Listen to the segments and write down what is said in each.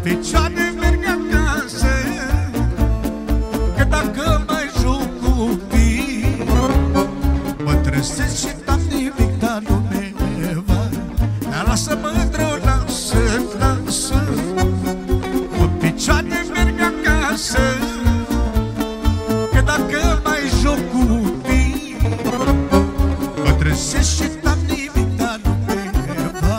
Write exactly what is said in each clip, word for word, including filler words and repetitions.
picioare merg acasă, că dacă mai joc cu tine mă trezesc și n-am nimic, dar nu me va. Dar lasă mândră, lasă, lasă, pe picioare merg acasă, că dacă mai joc cu tine mă trezesc și n-am nimic, dar nu me va.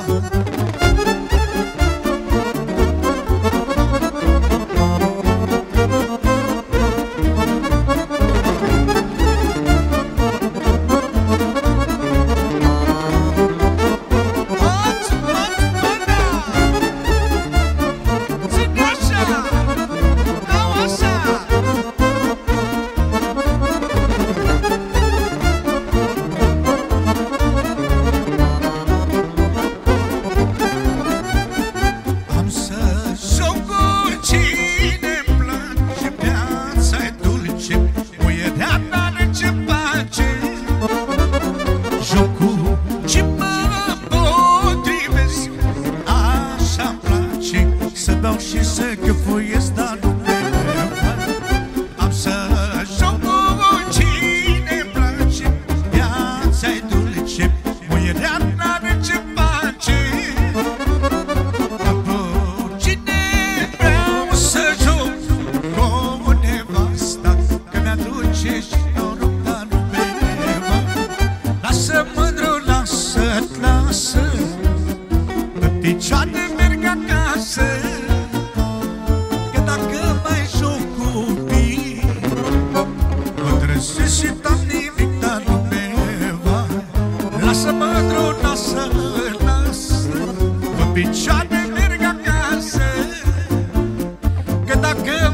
Să beau și să găfuiesc, dar nu me va. Am să joc cu cine-mi place, viața-i dulce, muierea n-are ce face. Dar cu cine vreau să joc, cu nevasta, că mi-aduce și noroc, dar nu me va. Lasă mândru, lasă, lasă, pe picioare merg acasă, că dacă mai joc cu tine mă trezesc și n-am nimic, dar nu me va. Lasă mândru, lasă, lasă, pe picioare merg acasă, că dacă